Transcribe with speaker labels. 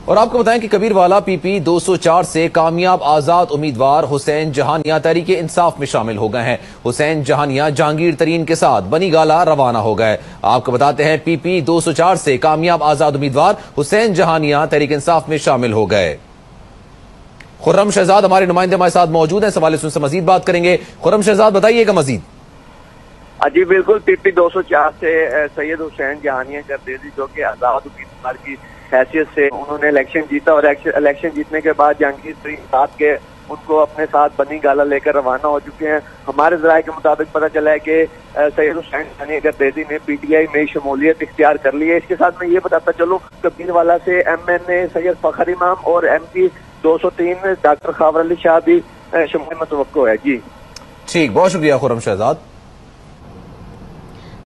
Speaker 1: और आपको बताएं कि कबीरवाला पीपी 204 से कामयाब आजाद उम्मीदवार हुसैन जहानिया तहरीक इंसाफ में शामिल हो गए हैं। हुसैन जहानिया जहांगीर तरीन के साथ बनी गाला रवाना हो गए। आपको बताते हैं पीपी 204 से कामयाब आजाद उम्मीदवार हुसैन जहानिया तहरीक इंसाफ में शामिल हो गए। खुर्रम शहजाद हमारे नुमाइंदे हमारे साथ मौजूद हैं, सवाल से मजीद बात करेंगे। खुर्रम शहजाद बताइएगा मजीद।
Speaker 2: जी बिल्कुल, पीपी 204 से सैयद हुसैन जहानिया गर्देजी जो कि आजाद उम्मीदवार की हैसियत से उन्होंने इलेक्शन जीता और इलेक्शन जीतने के बाद जहांगीर तरीन साथ के उनको अपने साथ बनी गाला लेकर रवाना हो चुके हैं। हमारे ज़राए के मुताबिक पता चला है कि सैयद हुसैन जहानिया गर्देजी ने पीटीआई में शमूलियत इख्तियार कर ली है। इसके साथ मैं ये बताता चलूँ, कबीरवाला से MNA सैयद फखर इमाम और MP 203 डॉक्टर खावर अली शाह भी शमूलियत मुतवक्को है। जी
Speaker 1: ठीक, बहुत शुक्रिया खुर्रम शहजाद।